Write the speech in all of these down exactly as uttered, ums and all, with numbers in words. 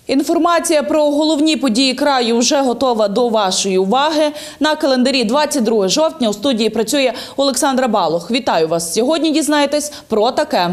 Інформація про головні події краю вже готова до вашої уваги. На календарі двадцять друге жовтня у студії працює Олександра Балох. Вітаю вас! Сьогодні дізнаєтесь про таке.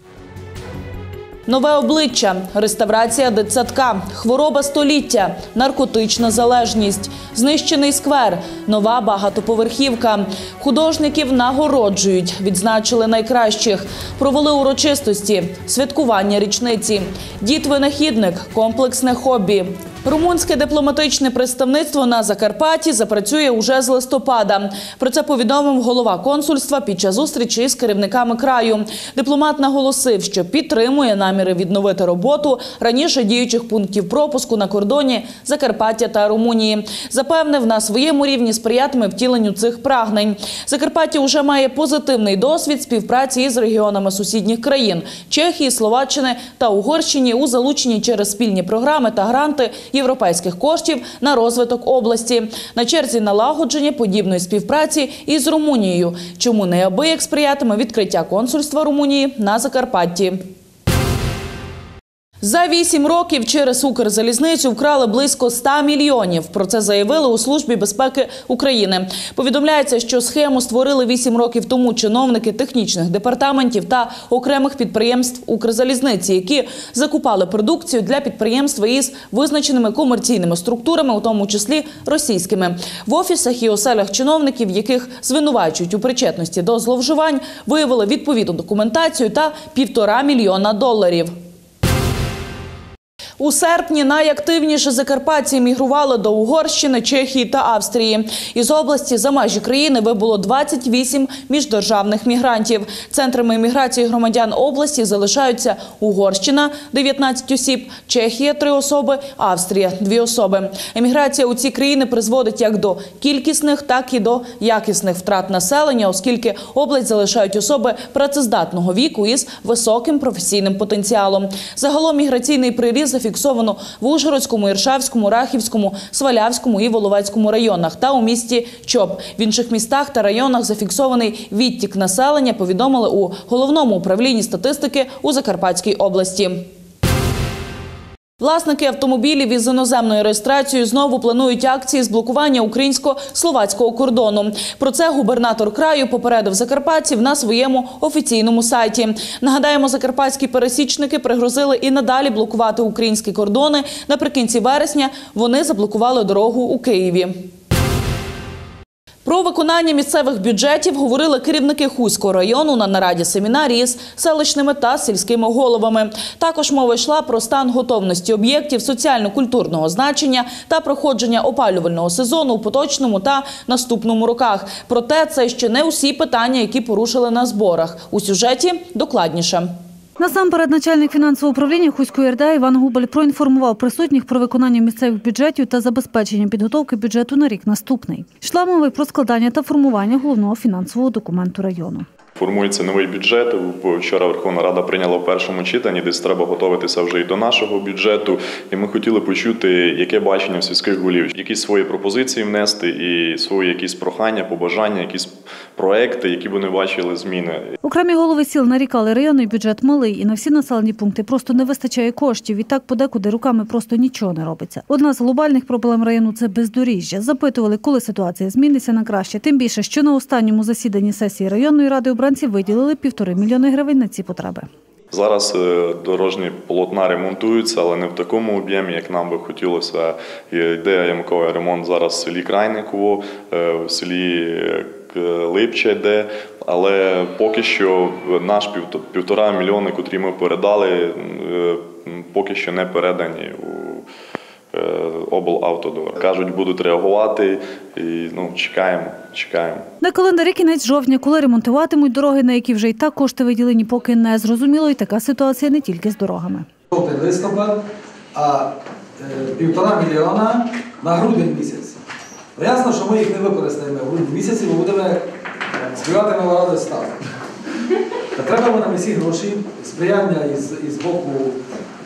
Нове обличчя, реставрація дитсадка, хвороба століття, наркотична залежність, знищений сквер, нова багатоповерхівка. Художників нагороджують, відзначили найкращих, провели урочистості, святкування річниці, дід-винахідник, комплексне хобі. Румунське дипломатичне представництво на Закарпатті запрацює уже з листопада. Про це повідомив голова консульства під час зустрічі з керівниками краю. Дипломат наголосив, що підтримує наміри відновити роботу раніше діючих пунктів пропуску на кордоні Закарпаття та Румунії. Запевнив, на своєму рівні сприятиме втіленню цих прагнень. Закарпаття вже має позитивний досвід співпраці із регіонами сусідніх країн – Чехії, Словаччини та Угорщині у залученні через спільні програми та гранти європейських коштів на розвиток області. На черзі налагодження подібної співпраці із Румунією, чому неабияк сприятиме відкриття консульства Румунії на Закарпатті. За вісім років через Укрзалізницю вкрали близько ста мільйонів. Про це заявили у Службі безпеки України. Повідомляється, що схему створили вісім років тому чиновники технічних департаментів та окремих підприємств Укрзалізниці, які закупали продукцію для підприємства із визначеними комерційними структурами, у тому числі російськими. В офісах і оселях чиновників, яких звинувачують у причетності до зловживань, виявили відповідну документацію та півтора мільйона доларів. У серпні найактивніше закарпатці мігрували до Угорщини, Чехії та Австрії. Із області за межі країни вибуло двадцять вісім міждержавних мігрантів. Центрами міграції громадян області залишаються Угорщина – дев'ятнадцять осіб, Чехія – три особи, Австрія – дві особи. Еміграція у ці країни призводить як до кількісних, так і до якісних втрат населення, оскільки область залишають особи працездатного віку із високим професійним потенціалом. Загалом міграційний приріст зафіксовано в Ужгородському, Іршавському, Рахівському, Свалявському і Воловецькому районах та у місті Чоп. В інших містах та районах зафіксований відтік населення, повідомили у Головному управлінні статистики у Закарпатській області. Власники автомобілів із іноземною реєстрацією знову планують акції з блокування українсько-словацького кордону. Про це губернатор краю попередив закарпатців на своєму офіційному сайті. Нагадаємо, закарпатські пересічники пригрозили і надалі блокувати українські кордони. Наприкінці вересня вони заблокували дорогу у Києві. Про виконання місцевих бюджетів говорили керівники Хуського району на нараді-семінарії з селищними та сільськими головами. Також мова йшла про стан готовності об'єктів соціально-культурного значення та проходження опалювального сезону у поточному та наступному роках. Проте це ще не усі питання, які порушили на зборах. У сюжеті докладніше. Насамперед, начальник фінансового управління Хуської РДА Іван Губаль проінформував присутніх про виконання місцевих бюджетів та забезпечення підготовки бюджету на рік наступний. Йшла мова про складання та формування головного фінансового документу району. Формується новий бюджет. Вчора Верховна Рада прийняла в першому читанні, десь треба готуватися вже і до нашого бюджету. І ми хотіли почути, яке бачення сільських голів, якісь свої пропозиції внести і свої якісь прохання, побажання, якісь проекти, які б вони бачили зміни. Окремі голови сіл нарікали, районний бюджет малий і на всі населені пункти просто не вистачає коштів. Відтак подекуди руками просто нічого не робиться. Одна з глобальних проблем району – це бездоріжжя. Запитували, коли ситуація зміниться на краще. Тим більше, що на останньому засіданні сесії районної ради обранці виділили півтори мільйони гривень на ці потреби. Зараз дорожні полотна ремонтуються, але не в такому об'ємі, як нам би хотілося. Йде ямковий ремонт зараз в селі Крайниково, в селі Липче йде, але поки що наш півтора мільйони, котрі ми передали, поки що не передані у облавтодор. Кажуть, будуть реагувати і ну, чекаємо, чекаємо. На календарі кінець жовтня, коли ремонтуватимуть дороги, на які вже і так кошти виділені, поки не зрозуміло, і така ситуація не тільки з дорогами. Листопад, а півтора мільйона на грудень місяць. Ясно, що ми їх не використаємо в грудні місяці, бо будемо співати на ради ставки. Та треба нам всі гроші, сприяння із, із боку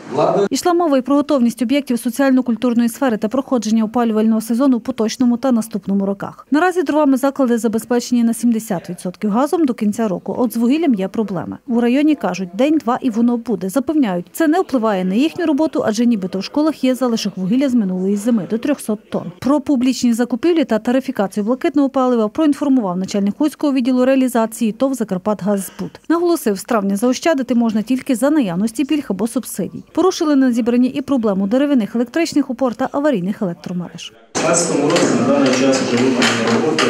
влади. Ішла мова і про готовність об'єктів соціально-культурної сфери та проходження опалювального сезону в поточному та наступному роках. Наразі дровами заклади забезпечені на сімдесят відсотків, газом до кінця року. От з вугіллям є проблеми. У районі кажуть, день-два і воно буде. Запевняють, це не впливає на їхню роботу, адже нібито в школах є залишок вугілля з минулої зими – до трьохсот тонн. Про публічні закупівлі та тарифікацію блакитного палива проінформував начальник Хуського відділу реалізації ТОВ «Закарпатгаззбут». Наголосив, з травня заощадити можна тільки за наявності пільг або субсидій. Порушили на зібранні і проблему дерев'яних електричних опор та аварійних електромереж. У дві тисячі шістнадцятому році на даний час вже виконані роботи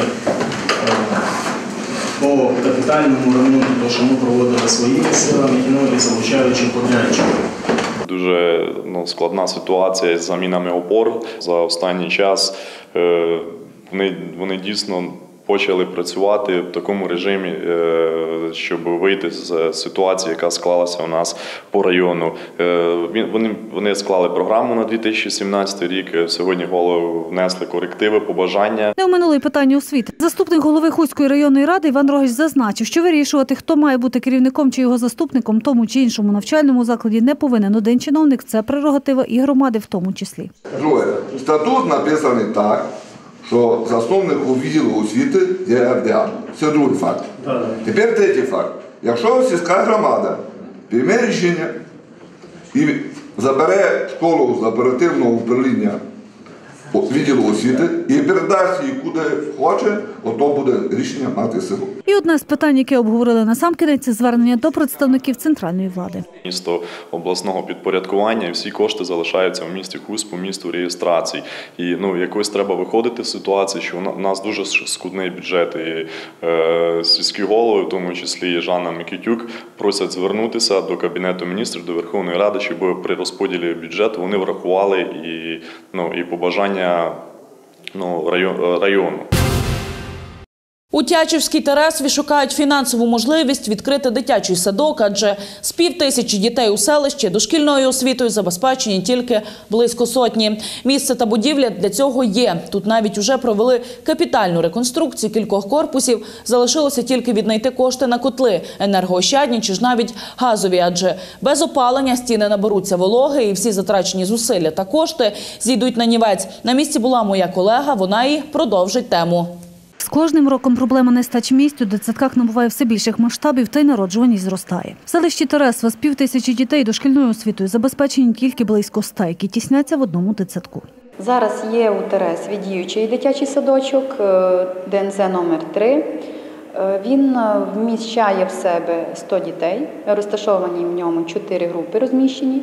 по капітальному ремонту, то що ми проводили своїми силами, ну і залучаючи подрядчиків. Дуже ну, складна ситуація з замінами опор. За останній час е, вони, вони дійсно почали працювати в такому режимі, щоб вийти з ситуації, яка склалася у нас по району. Вони, вони склали програму на дві тисячі сімнадцятий рік. Сьогодні голови внесли корективи, побажання. Не оминули й питання освіти. Заступник голови Хуської районної ради Іван Рогач зазначив, що вирішувати, хто має бути керівником чи його заступником тому чи іншому навчальному закладі не повинен один чиновник. Це прерогатива і громади в тому числі. Друге. Статут написаний так, що засновник відділу освіти є РДА. Це другий факт. Да, да. Тепер третій факт. Якщо сільська громада прийме рішення і забере школу з оперативного управління відділу освіти і передасть її куди хоче, ото буде рішення мати силу. І одне з питань, яке обговорили насамкінець, це звернення до представників центральної влади. Місто обласного підпорядкування і всі кошти залишаються в місті Хусь по місту реєстрації. І ну, якось треба виходити з ситуації, що у нас дуже скудний бюджет. І е, сільські голови, в тому числі і Жанна Микитюк, просять звернутися до Кабінету міністрів, до Верховної Ради, щоб при розподілі бюджету вони врахували і, ну, і побажання ну, району. У Тячівській Тересві шукають фінансову можливість відкрити дитячий садок, адже з пів тисячі дітей у селищі дошкільною освітою забезпечені тільки близько сотні. Місце та будівля для цього є. Тут навіть уже провели капітальну реконструкцію кількох корпусів. Залишилося тільки віднайти кошти на котли, енергоощадні чи ж навіть газові, адже без опалення стіни наберуться вологи і всі затрачені зусилля та кошти зійдуть на нівець. На місці була моя колега, вона і продовжить тему. З кожним роком проблема нестачі місць у дитсадках набуває все більших масштабів та й народжуваність зростає. В селищі Тересва з пів тисячі дітей дошкільною освітою забезпечені тільки близько ста, які тісняться в одному дитсадку. Зараз є у Тересві діючий дитячий садочок, ДНЗ номер три. Він вміщає в себе сто дітей, розташовані в ньому чотири групи розміщені.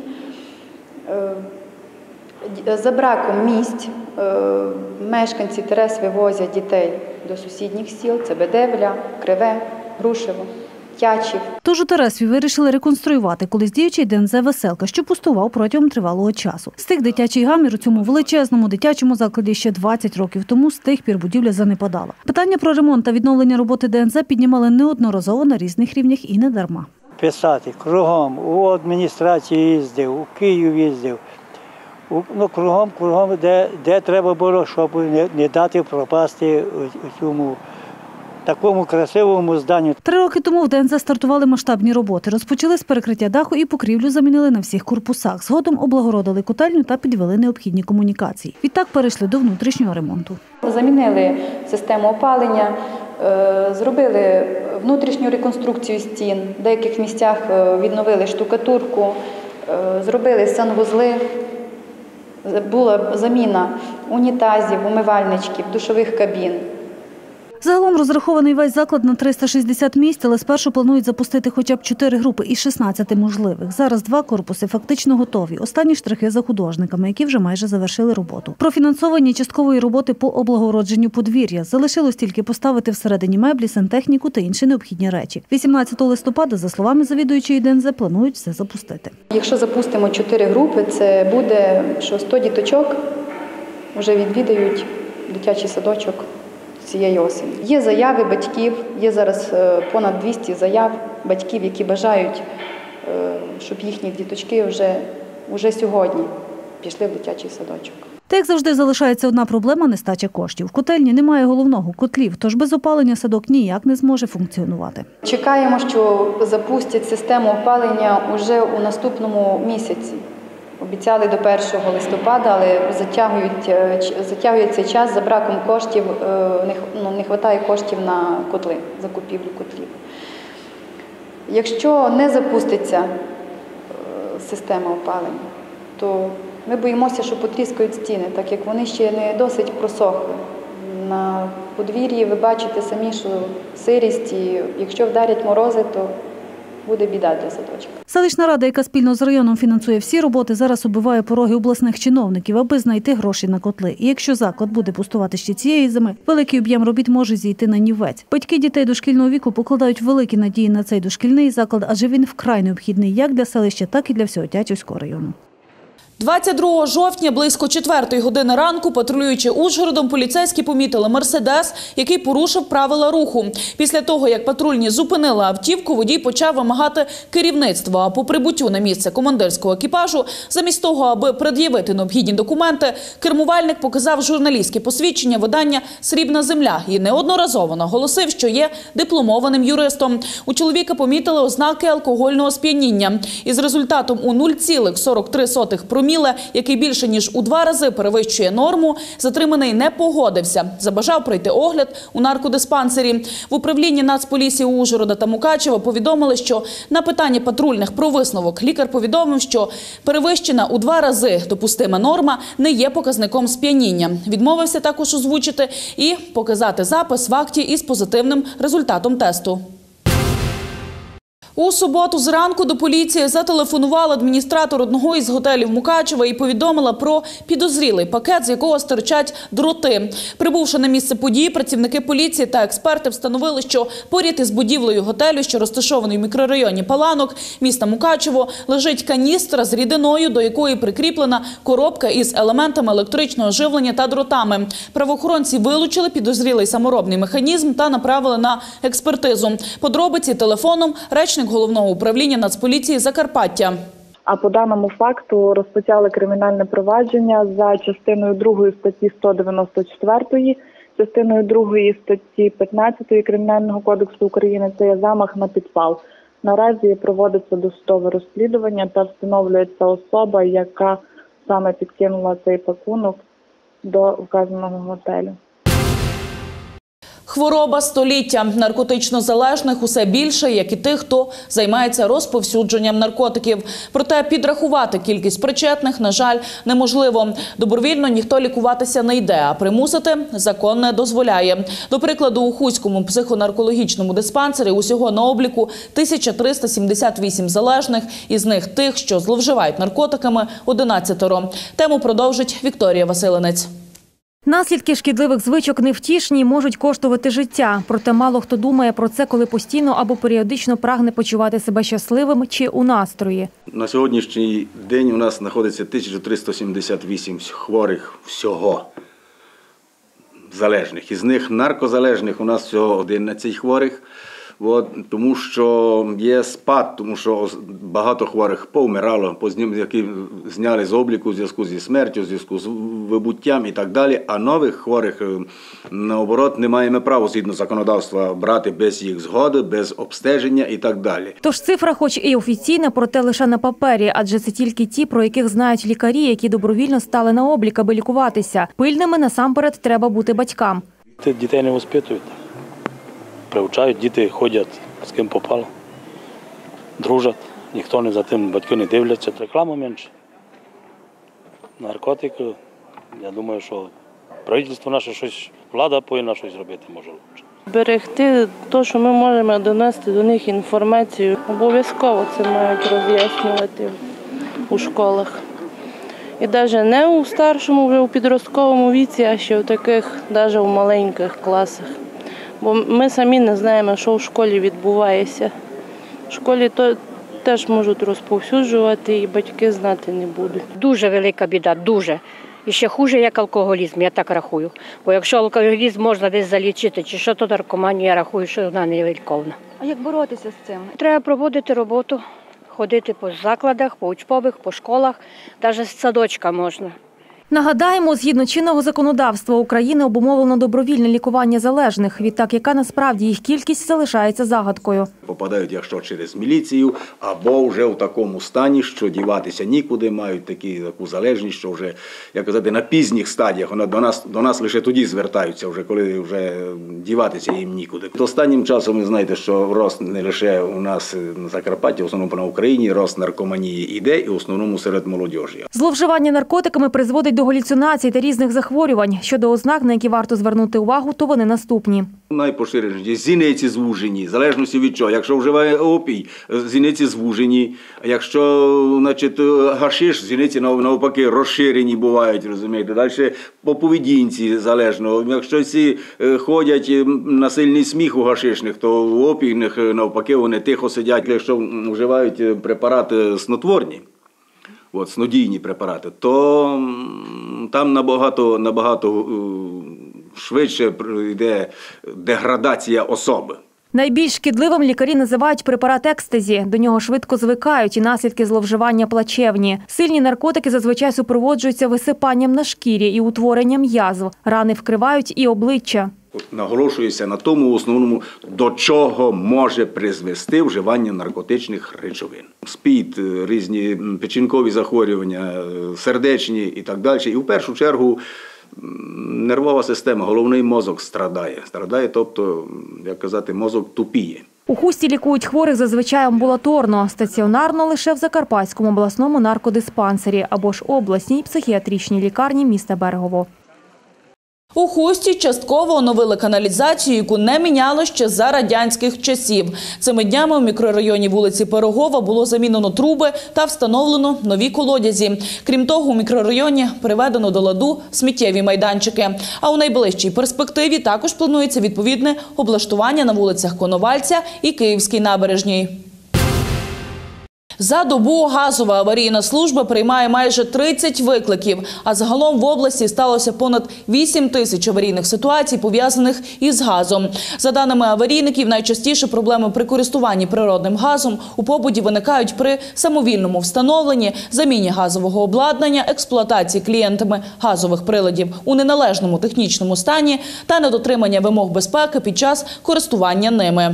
За браком місць мешканці Тересви возять дітей до сусідніх сіл – це Бедевля, Криве, Грушево, Тячів. Тож у Тересві вирішили реконструювати колись діючий ДНЗ «Веселка», що пустував протягом тривалого часу. Стих дитячий гамір у цьому величезному дитячому закладі ще двадцять років тому, з тих пір будівля занепадала. Питання про ремонт та відновлення роботи ДНЗ піднімали неодноразово на різних рівнях і не дарма. Писати кругом, у адміністрації їздив, у Київ їздив. Ну, кругом, кругом, де, де треба було, щоб не, не дати пропасти у цьому такому красивому зданню. Три роки тому в ДНЗ стартували масштабні роботи. Розпочали з перекриття даху і покрівлю замінили на всіх корпусах. Згодом облагородили котельню та підвели необхідні комунікації. Відтак перейшли до внутрішнього ремонту. Замінили систему опалення, зробили внутрішню реконструкцію стін, в деяких місцях відновили штукатурку, зробили санвузли. Була заміна унітазів, умивальничків, душових кабін. Загалом розрахований весь заклад на триста шістдесят місць, але спершу планують запустити хоча б чотири групи із шістнадцяти можливих. Зараз два корпуси фактично готові. Останні штрихи за художниками, які вже майже завершили роботу. Профінансовані часткової роботи по облагородженню подвір'я. Залишилось тільки поставити всередині меблі, сантехніку та інші необхідні речі. вісімнадцятого листопада, за словами завідуючої ДНЗ, планують все запустити. Якщо запустимо чотири групи, це буде, що сто діточок вже відвідають дитячий садочок цієї осені. Є заяви батьків, є зараз понад двісті заяв батьків, які бажають, щоб їхні діточки вже, вже сьогодні пішли в дитячий садочок. Та, як завжди, залишається одна проблема – нестача коштів. В котельні немає головного – котлів, тож без опалення садок ніяк не зможе функціонувати. Чекаємо, що запустять систему опалення вже у наступному місяці. Обіцяли до першого листопада, але затягують, затягують цей час за браком коштів, не, ну, не вистачає коштів на котли, закупівлю котлів. Якщо не запуститься система опалення, то ми боїмося, що потріскають стіни, так як вони ще не досить просохли. На подвір'ї ви бачите самі, що сирість, і якщо вдарять морози, то буде біда для садочка. Селищна рада, яка спільно з районом фінансує всі роботи, зараз оббиває пороги обласних чиновників, аби знайти гроші на котли. І якщо заклад буде пустувати ще цієї зими, великий об'єм робіт може зійти на нівець. Батьки дітей дошкільного віку покладають великі надії на цей дошкільний заклад, адже він вкрай необхідний як для селища, так і для всього Тячівського району. двадцять другого жовтня близько четвертої години ранку, патрулюючи Ужгородом, поліцейські помітили «Мерседес», який порушив правила руху. Після того, як патрульні зупинили автівку, водій почав вимагати керівництва. А по прибуттю на місце командирського екіпажу, замість того, аби пред'явити необхідні документи, кермувальник показав журналістське посвідчення видання «Срібна земля» і неодноразово наголосив, що є дипломованим юристом. У чоловіка помітили ознаки алкогольного сп'яніння. Із результатом у нуль цілих сорок три сотих проміле, який більше ніж у два рази перевищує норму, затриманий не погодився. Забажав пройти огляд у наркодиспансері. В управлінні Нацполіції Ужгорода та Мукачева повідомили, що на питання патрульних про висновок лікар повідомив, що перевищена у два рази допустима норма не є показником сп'яніння. Відмовився також озвучити і показати запис в акті із позитивним результатом тесту. У суботу зранку до поліції зателефонував адміністратор одного із готелів Мукачева і повідомила про підозрілий пакет, з якого стирчать дроти. Прибувши на місце події, працівники поліції та експерти встановили, що поряд із будівлею готелю, що розташований в мікрорайоні Паланок міста Мукачево, лежить каністра з рідиною, до якої прикріплена коробка із елементами електричного живлення та дротами. Правоохоронці вилучили підозрілий саморобний механізм та направили на експертизу. Подробиці телефоном речник Головного управління Нацполіції Закарпаття. А по даному факту розпочали кримінальне провадження за частиною другої статті сто дев'яносто чотири, частиною другої статті п'ятнадцять Кримінального кодексу України. Це є замах на підпал. Наразі проводиться досудове розслідування та встановлюється особа, яка саме підкинула цей пакунок до вказаного готелю. Хвороба століття. Наркотично залежних усе більше, як і тих, хто займається розповсюдженням наркотиків. Проте підрахувати кількість причетних, на жаль, неможливо. Добровільно ніхто лікуватися не йде, а примусити закон не дозволяє. До прикладу, у Хуському психонаркологічному диспансері усього на обліку тисяча триста сімдесят вісім залежних, із них тих, що зловживають наркотиками, одинадцятеро. Тему продовжить Вікторія Василинець. Наслідки шкідливих звичок невтішні, можуть коштувати життя. Проте мало хто думає про це, коли постійно або періодично прагне почувати себе щасливим чи у настрої. На сьогоднішній день у нас знаходиться тисяча триста сімдесят вісім хворих всього залежних. Із них наркозалежних у нас всього одинадцять хворих. От, тому що є спад, тому що багато хворих повмирало, які зняли з обліку в зв'язку зі смертю, в зв'язку з вибуттям і так далі. А нових хворих, наоборот, не маємо права згідно законодавства брати без їх згоди, без обстеження і так далі. Тож цифра хоч і офіційна, проте лише на папері, адже це тільки ті, про яких знають лікарі, які добровільно стали на облік, аби лікуватися. Пильними насамперед треба бути батькам. Дітей не воспитують. Привчають, діти ходять, з ким попало, дружать, ніхто не за тим, батьки не дивляться, реклама менше. Наркотики, я думаю, що правительство наше щось, влада повинна щось робити, може лучше. Берегти те, що ми можемо донести до них інформацію, обов'язково це мають роз'яснювати у школах. І навіть не у старшому, вже у підростковому віці, а ще в таких, навіть у маленьких класах. Бо ми самі не знаємо, що в школі відбувається. В школі то теж можуть розповсюджувати, і батьки знати не будуть. Дуже велика біда, дуже. І ще хуже, як алкоголізм, я так рахую. Бо якщо алкоголізм можна десь залічити, чи що то наркоманія, я рахую, що вона не ліковна. А як боротися з цим? Треба проводити роботу, ходити по закладах, по учбових, по школах, навіть з садочка можна. Нагадаємо, згідно чинного законодавства України обумовлено добровільне лікування залежних. Відтак, яка насправді їх кількість залишається загадкою. Попадають, якщо через міліцію, або вже в такому стані, що діватися нікуди, мають такі, таку залежність, що вже, як казати, на пізніх стадіях, вона до нас, до нас лише тоді звертаються, вже коли вже діватися їм нікуди. Останнім часом ви знаєте, що рост не лише у нас на Закарпатті, в основному на Україні, рост наркоманії іде, і в основному серед молодіжі. Зловживання наркотиками призводить до галюцинацій та різних захворювань. Щодо ознак, на які варто звернути увагу, то вони наступні. Найпоширеніші – зіниці звужені, в залежності від чого. Якщо вживає опій, зіниці звужені. Якщо, значить, гашиш, зіниці навпаки розширені бувають, розумієте. Далі по поведінці залежно. Якщо ці ходять на сильний сміх у гашишних, то у опійних навпаки вони тихо сидять. Якщо вживають препарати снотворні, от, снодійні препарати, то там набагато, набагато швидше йде деградація особи. Найбільш шкідливим лікарі називають препарат екстазі. До нього швидко звикають і наслідки зловживання плачевні. Сильні наркотики зазвичай супроводжуються висипанням на шкірі і утворенням язв. Рани вкривають і обличчя. Наголошується на тому, в основному, до чого може призвести вживання наркотичних речовин. СПІД, різні печінкові захворювання, сердечні і так далі. І в першу чергу нервова система, головний мозок страдає. Страдає, тобто, як казати, мозок тупіє. У Хусті лікують хворих зазвичай амбулаторно, стаціонарно лише в Закарпатському обласному наркодиспансері або ж обласній психіатричній лікарні міста Берегово. У Хусті частково оновили каналізацію, яку не міняли ще за радянських часів. Цими днями у мікрорайоні вулиці Пирогова було замінено труби та встановлено нові колодязі. Крім того, у мікрорайоні приведено до ладу сміттєві майданчики. А у найближчій перспективі також планується відповідне облаштування на вулицях Коновальця і Київській набережній. За добу газова аварійна служба приймає майже тридцять викликів, а загалом в області сталося понад вісім тисяч аварійних ситуацій, пов'язаних із газом. За даними аварійників, найчастіше проблеми при користуванні природним газом у побуті виникають при самовільному встановленні, заміні газового обладнання, експлуатації клієнтами газових приладів у неналежному технічному стані та недотримання вимог безпеки під час користування ними.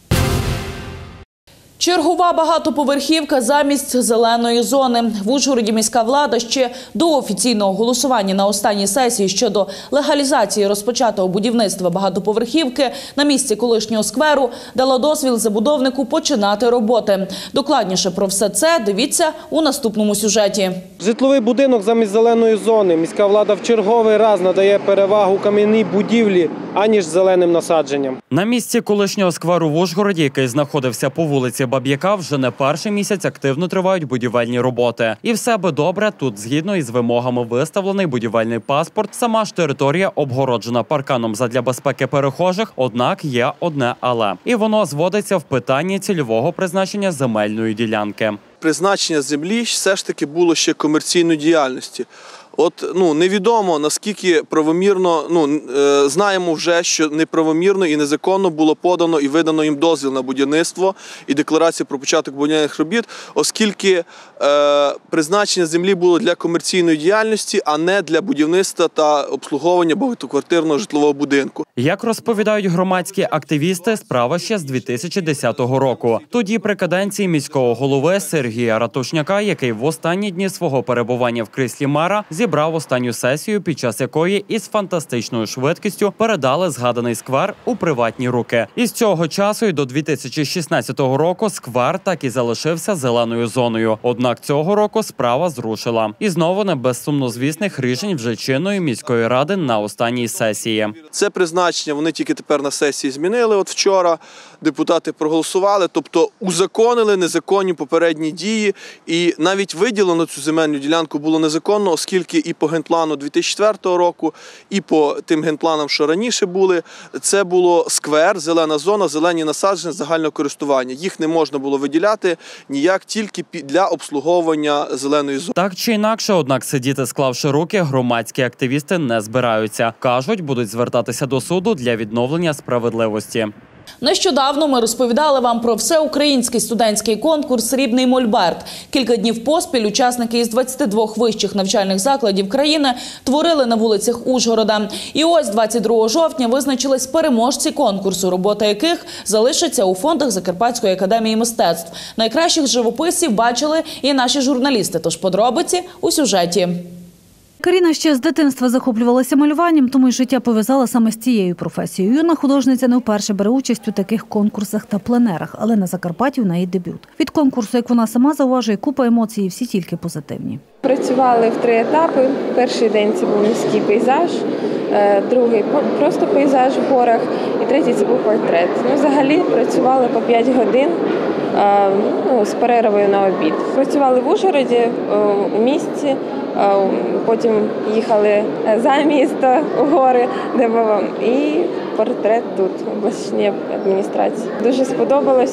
Чергова багатоповерхівка замість зеленої зони. В Ужгороді міська влада ще до офіційного голосування на останній сесії щодо легалізації розпочатого будівництва багатоповерхівки на місці колишнього скверу дала дозвіл забудовнику починати роботи. Докладніше про все це дивіться у наступному сюжеті. Житловий будинок замість зеленої зони. Міська влада в черговий раз надає перевагу кам'яній будівлі, аніж зеленим насадженням. На місці колишнього скверу в Ужгороді, який знаходився по вулиці Баб'яка, вже не перший місяць активно тривають будівельні роботи. І все би добре, тут згідно із вимогами виставлений будівельний паспорт, сама ж територія обгороджена парканом задля безпеки перехожих, однак є одне але. І воно зводиться в питанні цільового призначення земельної ділянки. Призначення землі все ж таки було ще комерційної діяльності. От, ну, невідомо, наскільки правомірно, ну, е, знаємо вже, що неправомірно і незаконно було подано і видано їм дозвіл на будівництво і декларацію про початок будівельних робіт, оскільки е, призначення землі було для комерційної діяльності, а не для будівництва та обслуговування багатоквартирного житлового будинку. Як розповідають громадські активісти, справа ще з дві тисячі десятого року. Тоді при каденції міського голови Сергія Ратушняка, який в останні дні свого перебування в кріслі мера зібрав останню сесію, під час якої із фантастичною швидкістю передали згаданий сквер у приватні руки. І з цього часу і до дві тисячі шістнадцятого року сквер так і залишився зеленою зоною. Однак цього року справа зрушила. І знову не без сумнозвісних рішень вже чинної міської ради на останній сесії. Це призначення вони тільки тепер на сесії змінили. От вчора депутати проголосували, тобто узаконили незаконні попередні дії. І навіть виділено цю земельну ділянку було незаконно, оскільки і по генплану дві тисячі четвертого року, і по тим генпланам, що раніше були, це було сквер, зелена зона, зелені насадження загального користування. Їх не можна було виділяти ніяк, тільки для обслуговування зеленої зони. Так чи інакше, однак сидіти склавши руки, громадські активісти не збираються. Кажуть, будуть звертатися до суду для відновлення справедливості. Нещодавно ми розповідали вам про всеукраїнський студентський конкурс «Срібний мольберт». Кілька днів поспіль учасники із двадцяти двох вищих навчальних закладів країни творили на вулицях Ужгорода. І ось двадцять другого жовтня визначились переможці конкурсу, робота яких залишиться у фондах Закарпатської академії мистецтв. Найкращих живописців бачили і наші журналісти, тож подробиці у сюжеті. Каріна ще з дитинства захоплювалася малюванням, тому й життя пов'язала саме з цією професією. Юна художниця не вперше бере участь у таких конкурсах та пленерах, але на Закарпатті в неї дебют. Від конкурсу, як вона сама зауважує, купа емоцій, всі тільки позитивні. Працювали в три етапи. Перший день це був міський пейзаж, другий – просто пейзаж в горах, і третій – це був портрет. Ну, взагалі працювали по п'ять годин, ну, з перервою на обід. Працювали в Ужгороді, у місті, потім їхали за місто, у гори, де було, і портрет тут, в обласній адміністрації. Дуже сподобалось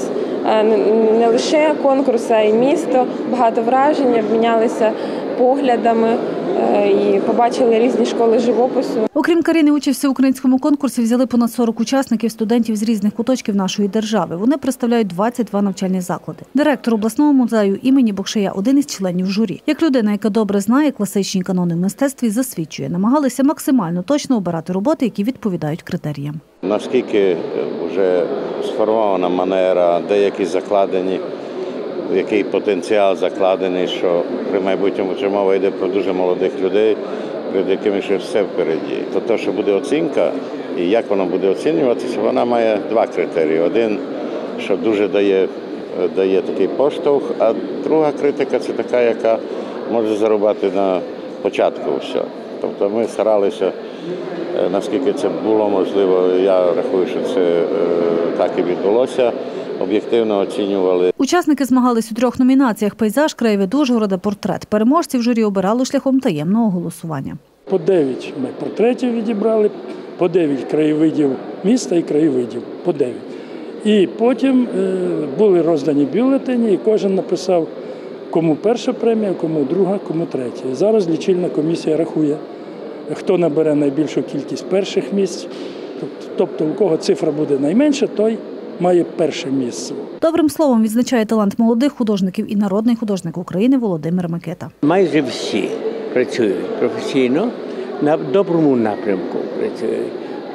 не лише конкурс, а й місто. Багато вражень, обмінялися поглядами і побачили різні школи живопису. Окрім Каріни, участь в українському конкурсі взяли понад сорок учасників, студентів з різних куточків нашої держави. Вони представляють двадцять два навчальні заклади. Директор обласного музею імені Бокшея – один із членів журі. Як людина, яка добре знає класичні канони в мистецтві, засвідчує, намагалися максимально точно обирати роботи, які відповідають критеріям. Наскільки вже сформована манера, деякі закладені, який потенціал закладений, що при майбутньому, чи мова йде про дуже молодих людей, перед якими ще все впереді. То те, що буде оцінка і як воно буде оцінюватися, вона має два критерії. Один, що дуже дає, дає такий поштовх, а друга критика – це така, яка може зарубати на початку все. Тобто ми старалися, наскільки це було можливо, я рахую, що це так і відбулося, об'єктивно оцінювали. Учасники змагались у трьох номінаціях – пейзаж, краєвид Ужгорода, портрет. Переможців журі обирали шляхом таємного голосування. По дев'ять ми портретів відібрали, по дев'ять краєвидів міста і краєвидів, по дев'ять. І потім були роздані бюлетені, і кожен написав, кому перша премія, кому друга, кому третя. Зараз лічильна комісія рахує, хто набере найбільшу кількість перших місць. Тобто, у кого цифра буде найменша, той має перше місце. Добрим словом відзначає талант молодих художників і народний художник України Володимир Микита. Майже всі працюють професійно, на доброму напрямку працюють.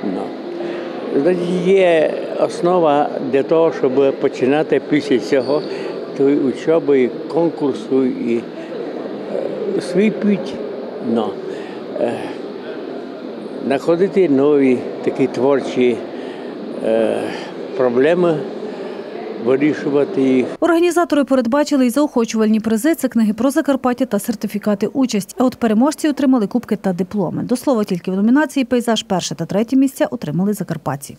No. Є основа для того, щоб починати після цього тої учоби, конкурсу і е, свій путь. No. Е, знаходити нові такі творчі е, проблеми, вирішувати їх. Організатори передбачили й заохочувальні призи – це книги про Закарпаття та сертифікати участі. А от переможці отримали кубки та дипломи. До слова, тільки в номінації «Пейзаж» перше та третє місця отримали закарпатці.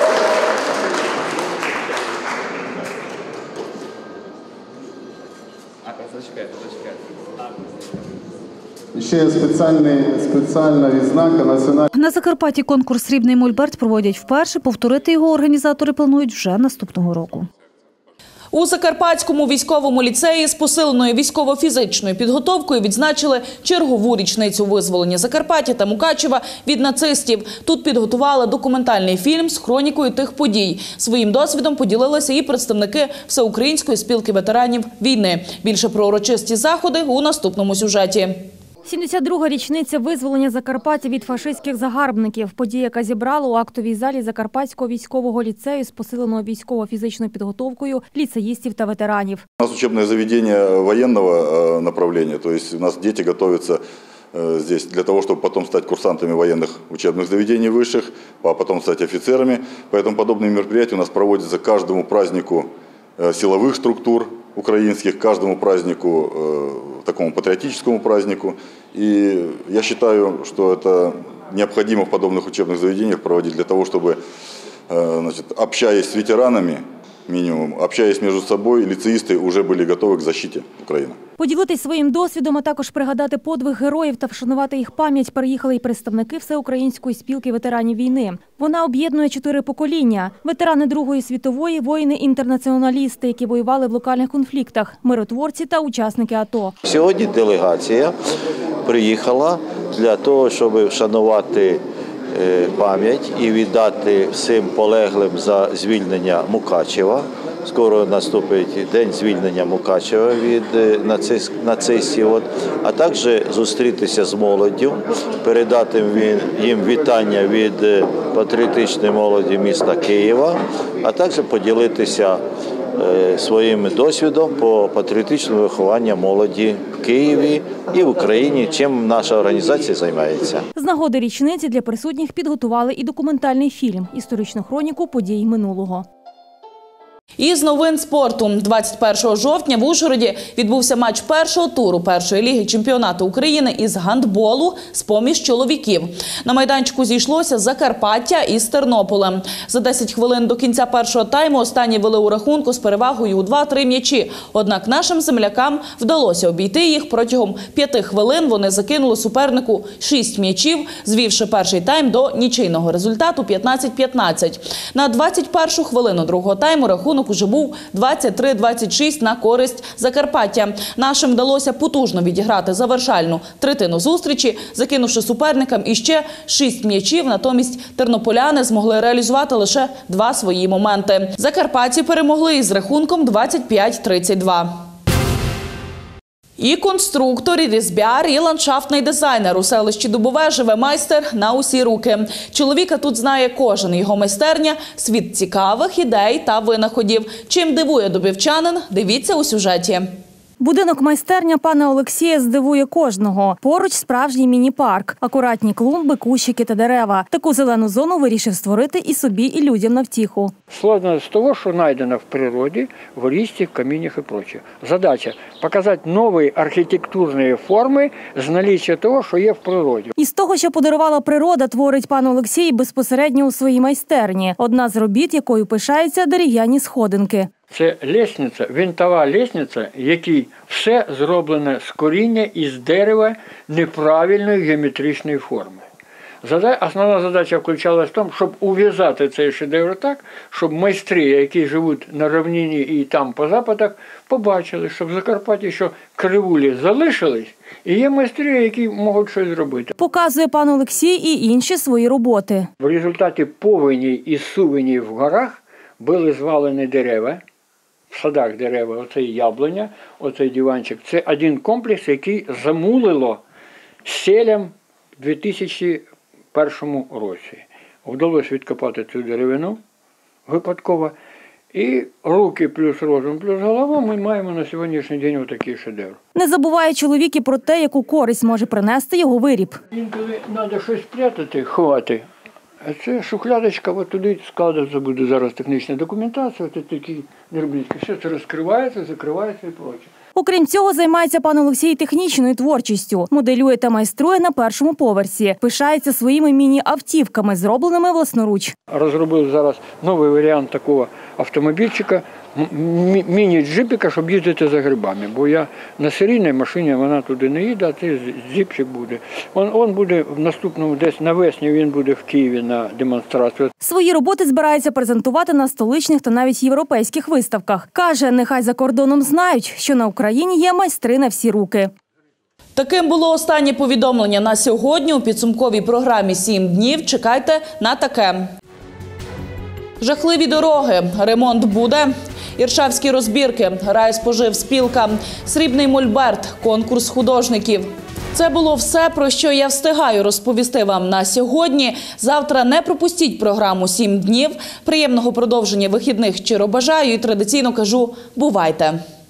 Ще є спеціальна відзнака національна. На Закарпатті конкурс «Срібний мольберт» проводять вперше. Повторити його організатори планують вже наступного року. У Закарпатському військовому ліцеї з посиленою військово-фізичною підготовкою відзначили чергову річницю визволення Закарпаття та Мукачева від нацистів. Тут підготували документальний фільм з хронікою тих подій. Своїм досвідом поділилися і представники Всеукраїнської спілки ветеранів війни. Більше про урочисті заходи у наступному сюжеті. сімдесят друга річниця визволення Закарпаття від фашистських загарбників. Подія, яка зібрала у актовій залі Закарпатського військового ліцею з посиленою військово-фізичною підготовкою ліцеїстів та ветеранів. У нас учебное заведение военного направления, то есть у нас дети готовятся здесь для того, чтобы потом стать курсантами военных учебных заведений высших, а потом стать офицерами. Поэтому подобные мероприятия у нас проводятся каждому празднику силовых структур украинских, каждому празднику, такому патриотическому празднику. И я считаю, что это необходимо в подобных учебных заведениях проводить для того, чтобы, значит, общаясь с ветеранами, минимум, общаясь между собой, ліцеїсти вже були готові к защиті України. Поділитись своїм досвідом, а також пригадати подвиг героїв та вшанувати їх пам'ять приїхали й представники Всеукраїнської спілки ветеранів війни. Вона об'єднує чотири покоління – ветерани Другої світової, воїни-інтернаціоналісти, які воювали в локальних конфліктах, миротворці та учасники АТО. Сьогодні делегація приїхала для того, щоб вшанувати пам'ять і віддати всім полеглим за звільнення Мукачева. Скоро наступить день звільнення Мукачева від нацистів, а також зустрітися з молоддю, передати їм вітання від патріотичної молоді міста Києва, а також поділитися своїм досвідом по патріотичному вихованню молоді в Києві і в Україні, чим наша організація займається. З нагоди річниці для присутніх підготували і документальний фільм «Історичну хроніку подій минулого». Із новин спорту. двадцять першого жовтня в Ужгороді відбувся матч першого туру першої ліги чемпіонату України із гандболу з-поміж чоловіків. На майданчику зійшлося Закарпаття із Тернополем. За десять хвилин до кінця першого тайму останні вели у рахунку з перевагою у два-три м'ячі. Однак нашим землякам вдалося обійти їх. Протягом п'яти хвилин вони закинули супернику шість м'ячів, звівши перший тайм до нічийного результату п'ятнадцять п'ятнадцять. На двадцять першу хвилину другого тайму рахунок уже був двадцять три двадцять шість на користь Закарпаття. Нашим вдалося потужно відіграти завершальну третину зустрічі, закинувши суперникам іще шість м'ячів. Натомість тернополяни змогли реалізувати лише два свої моменти. Закарпатці перемогли із рахунком двадцять п'ять тридцять два. І конструктор, і різьбяр, і ландшафтний дизайнер. У селищі Дубове живе майстер на усі руки. Чоловіка тут знає кожен. Його майстерня – світ цікавих ідей та винаходів. Чим дивує дубівчанин – дивіться у сюжеті. Будинок-майстерня пана Олексія здивує кожного. Поруч справжній міні-парк, акуратні клумби, кущики та дерева. Таку зелену зону вирішив створити і собі, і людям на втіху. Складно з того, що знайдено в природі, в лісті, в каміннях і прочее. Задача – показати нові архітектурні форми з наліччя того, що є в природі. Із того, що подарувала природа, творить пан Олексій безпосередньо у своїй майстерні. Одна з робіт, якою пишаються дерев'яні сходинки. Це лестниця, винтова лестниця, якій все зроблене з коріння із дерева неправильної геометричної форми. Основна задача включалась в тому, щоб ув'язати цей шедевр так, щоб майстри, які живуть на рівнині і там по западах, побачили, що в Закарпатті що кривулі залишились, і є майстри, які можуть щось зробити. Показує пан Олексій і інші свої роботи. В результаті повені і сувені в горах були звалені дерева. В садах дерева, оцей яблуня, оцей диванчик. Це один комплекс, який замулило селям в дві тисячі першому році. Вдалося відкопати цю деревину випадково. І руки плюс розум, плюс голова ми маємо на сьогоднішній день отакий шедевр. Не забуває чоловік і про те, яку користь може принести його виріб. Інколи треба щось прятати, ховати. Це шухлядочка, от туди складається, буде зараз технічна документація, от такі дрібнички. Все це розкривається, закривається і проче. Окрім цього, займається пан Олексій технічною творчістю. Моделює та майструє на першому поверсі. Пишається своїми міні-автівками, зробленими власноруч. Розробив зараз новий варіант такого автомобільчика, міні-джипіка, щоб їздити за грибами. Бо я на серійній машині, вона туди не їде, а це джипчик буде. Он, он буде в наступному, десь навесні він буде в Києві на демонстрацію. Свої роботи збирається презентувати на столичних та навіть європейських виставках. Каже, нехай за кордоном знають, що на Україні є майстри на всі руки. Таким було останнє повідомлення на сьогодні. У підсумковій програмі «Сім днів» чекайте на таке. Жахливі дороги. Ремонт буде. Іршавські розбірки. Райспоживспілка. Срібний мольберт. Конкурс художників. Це було все, про що я встигаю розповісти вам на сьогодні. Завтра не пропустіть програму «Сім днів». Приємного продовження вихідних щиро бажаю і традиційно кажу «бувайте».